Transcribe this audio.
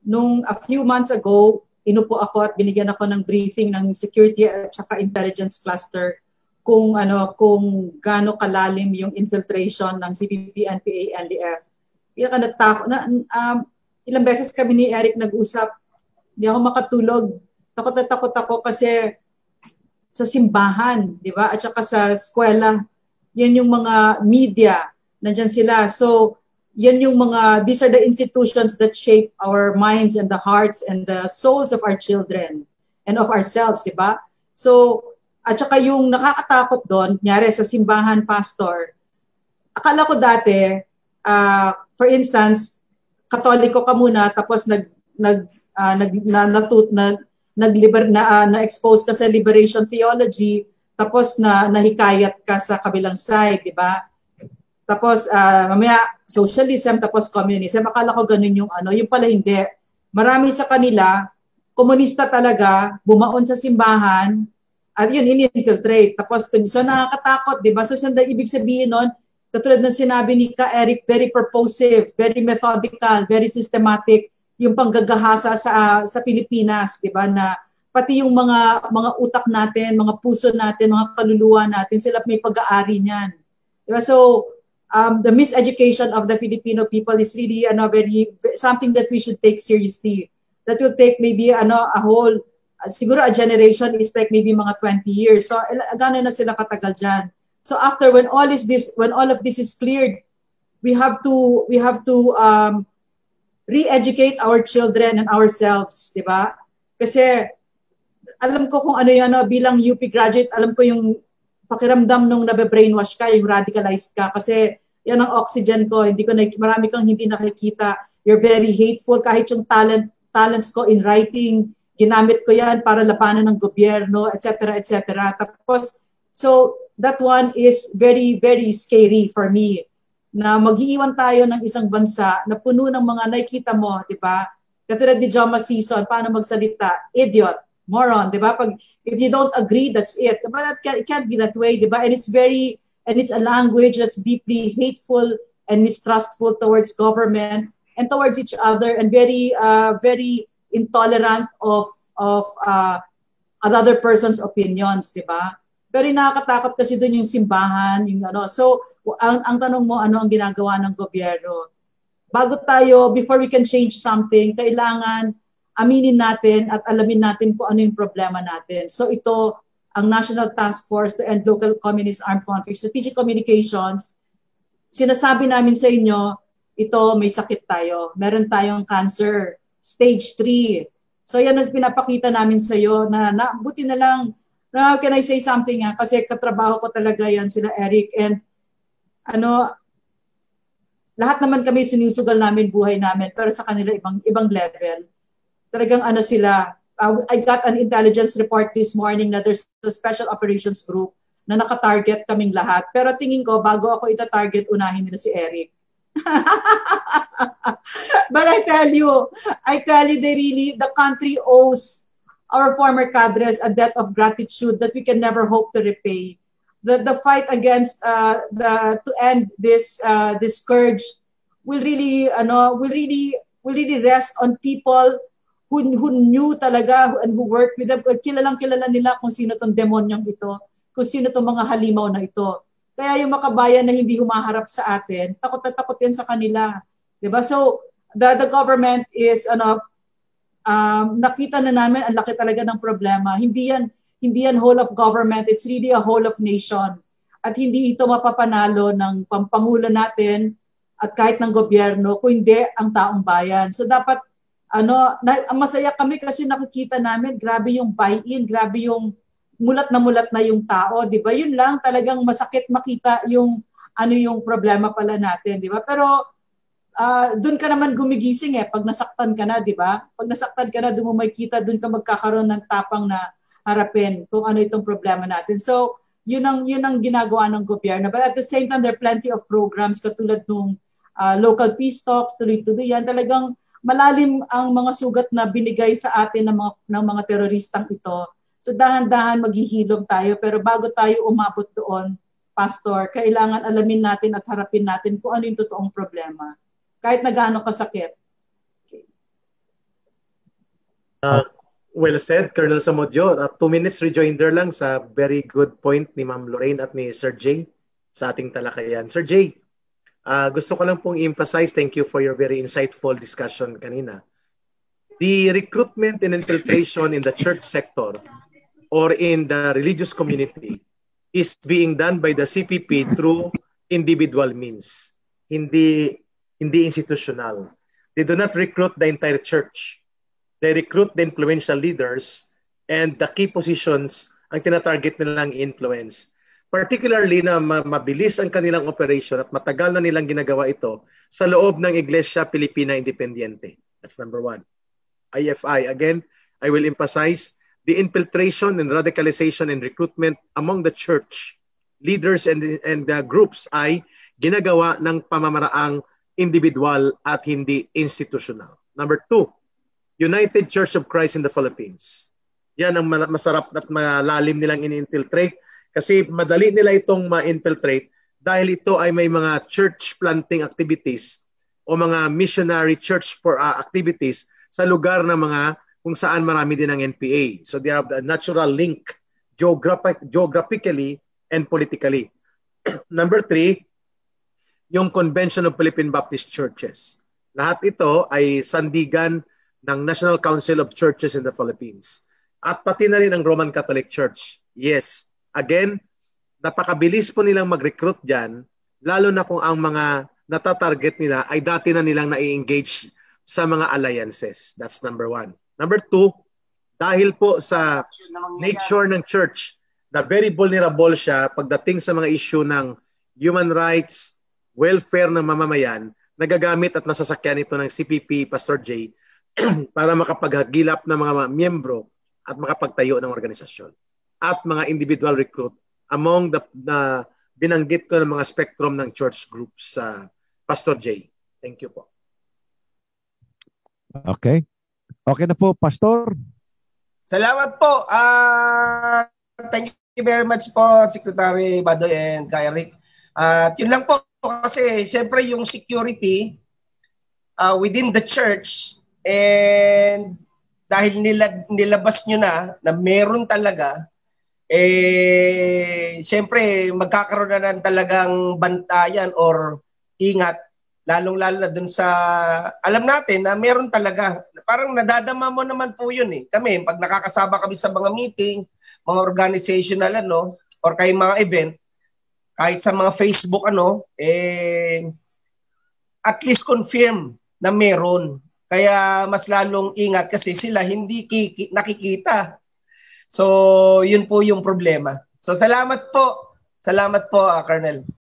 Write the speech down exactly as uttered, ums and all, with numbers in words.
nung a few months ago, inupo ako at binigyan ako ng briefing ng security at saka intelligence cluster kung ano kung gaano kalalim yung infiltration ng C P P, N P A, N D F. Kaya ka natakot na um, ilang beses kami ni Eric nag-usap, hindi ako makatulog. Takot na takot ako kasi sa simbahan, di ba? At saka sa eskwela, yan yung mga media, nandyan sila. So, yan yung mga, these are the institutions that shape our minds and the hearts and the souls of our children and of ourselves, di ba? So, at saka yung nakakatakot doon, nyari sa simbahan, pastor, akala ko dati, uh, for instance, Katoliko ka muna, tapos nag, nag, uh, nag, na, natut, na, nagliber, na, uh, na-expose ka sa liberation theology, tapos na nahikayat ka sa kabilang side, di ba? Tapos, uh, mamaya, socialism, tapos communism. Akala ko ganun yung ano, yung pala hindi. Marami sa kanila, komunista talaga, bumaon sa simbahan, at yun, in-infiltrate. Tapos, so nakakatakot, di ba? So, sanda, ibig sabihin nun, katulad ng sinabi ni Ka Eric, very purposive, very methodical, very systematic, yung panggagahasa sa sa Pilipinas, di ba? Na pati yung mga mga utak natin, mga puso natin, mga kaluluwa natin, sila may pag-aari niyan. Di ba? So, um, the miseducation of the Filipino people is really ano, very, something that we should take seriously. That will take maybe ano, a whole Uh, siguro a generation is like maybe mga twenty years. So gano'n na sila katagal dyan. So after when all is this, when all of this is cleared, we have to we have to um, re-educate our children and ourselves, di ba? Kasi alam ko kung ano yan, no, bilang U P graduate, alam ko yung pakiramdam nung nabe-brainwash ka, yung radicalized ka. Kasi yan ang oxygen ko. Hindi ko na, marami kang hindi nakikita. You're very hateful. Kahit yung talent talents ko in writing, ginamit ko yan para labanan ng gobyerno, et cetera, et cetera. Tapos, so that one is very, very scary for me na mag-iiwan tayo ng isang bansa na puno ng mga nakikita mo, di ba? Katulad ni Joma Season, paano magsalita? Idiot, moron, di ba? Pag, if you don't agree, that's it. But that can, it can't be that way, di ba? And it's very, and it's a language that's deeply hateful and mistrustful towards government and towards each other and very, uh, very, intolerant of of uh, another person's opinions, di ba? Pero nakakatakot kasi doon yung simbahan, yung ano. So, ang, ang tanong mo, ano ang ginagawa ng gobyerno? Bago tayo, before we can change something, kailangan aminin natin at alamin natin kung ano yung problema natin. So, ito, ang National Task Force to End Local Communist Armed Conflict, Strategic Communications, sinasabi namin sa inyo, ito, may sakit tayo. Meron tayong cancer. Stage three. So yan ang pinapakita namin sa iyo na, na buti na lang, na, can I say something ha? Kasi katrabaho ko talaga yan sila Eric and ano, lahat naman kami sinusugal namin buhay namin pero sa kanila ibang ibang level. Talagang ano sila, uh, I got an intelligence report this morning na there's a special operations group na naka-target kaming lahat. Pero tingin ko bago ako ita-target unahin nila si Eric. But I tell you, I tell you, they really, the country owes our former cadres a debt of gratitude that we can never hope to repay. The the fight against uh, the to end this uh, this scourge will really, ano, will really, will really rest on people who who knew talaga and who worked with them. Kilalang kilala nila kung sino tong demonyong ito, kung sino tong mga halimaw na ito. Kaya yung makabayan na hindi humaharap sa atin, takot na takot yan sa kanila. Diba? So, the, the government is, ano, um, nakita na namin, ang laki talaga ng problema. Hindi yan, hindi yan whole of government, it's really a whole of nation. At hindi ito mapapanalo ng pampangulo natin at kahit ng gobyerno, kung hindi ang taong bayan. So, dapat, ano, na, masaya kami kasi nakikita namin, grabe yung buy-in, grabe yung mulat na mulat na yung tao, di ba? Yun lang, talagang masakit makita yung ano yung problema pala natin, di ba? Pero uh, doon ka naman gumigising eh, pag nasaktan ka na, di ba? Pag nasaktan ka na, doon mo makikita, doon ka magkakaroon ng tapang na harapin kung ano itong problema natin. So, yun ang, yun ang ginagawa ng gobyerno. But at the same time, there are plenty of programs katulad nung uh, local peace talks, tuloy-tuloy yan. Talagang malalim ang mga sugat na binigay sa atin ng mga, ng mga teroristang ito. So dahan-dahan maghihilom tayo pero bago tayo umabot doon, Pastor, kailangan alamin natin at harapin natin kung ano yung totoong problema. Kahit na gaano kasakit. Okay. Uh, well said, Colonel Samodjo. Uh, two minutes rejoinder lang sa very good point ni Ma'am Lorraine at ni Sir Jay sa ating talakayan. Sir Jay, uh, gusto ko lang pong emphasize, thank you for your very insightful discussion kanina. The recruitment and infiltration in the church sector or in the religious community is being done by the C P P through individual means, hindi hindi institutional. They do not recruit the entire church. They recruit the influential leaders and the key positions ang tinatarget nilang influence. Particularly na mabilis ang kanilang operation at matagal na nilang ginagawa ito sa loob ng Iglesia Pilipina Independiente. That's number one. I F I, again, I will emphasize the infiltration and radicalization and recruitment among the church leaders and, and the groups ay ginagawa ng pamamaraang individual at hindi institutional. Number two, United Church of Christ in the Philippines. Yan ang masarap at malalim nilang in-infiltrate kasi madali nila itong ma-infiltrate dahil ito ay may mga church planting activities o mga missionary church for uh, activities sa lugar ng mga kung saan marami din ang N P A. So they have the natural link geographic, geographically and politically. Number three, yung Convention of Philippine Baptist Churches. Lahat ito ay sandigan ng National Council of Churches in the Philippines. At pati na rin ang Roman Catholic Church. Yes, again, napakabilis po nilang mag-recruit dyan, lalo na kung ang mga natatarget nila ay dati na nilang na-engage sa mga alliances. That's number one. Number two, dahil po sa nature ng church, na very vulnerable siya pagdating sa mga issue ng human rights, welfare ng mamamayan, nagagamit at nasasakyan ito ng C P P, Pastor Jay, para makapaghagilap ng mga miyembro at makapagtayo ng organisasyon at mga individual recruit among the, the binanggit ko ng mga spectrum ng church groups sa uh, Pastor Jay. Thank you po. Okay. Okay na po, Pastor. Salamat po. Uh, thank you very much po, Secretary Badoy and Kay Rick. At uh, yun lang po kasi syempre yung security uh, within the church. And dahil nila, nilabas nyo na na meron talaga, eh, syempre magkakaroon na ng talagang bantayan or ingat, lalong-lalo na dun sa, alam natin na meron talaga, parang nadadama mo naman po yun eh. Kami, pag nakakasama kami sa mga meeting, mga organizational ano, or kay mga event, kahit sa mga Facebook ano, eh, at least confirm na meron. Kaya mas lalong ingat kasi sila hindi kiki- nakikita. So, yun po yung problema. So, salamat po. Salamat po, uh, Colonel.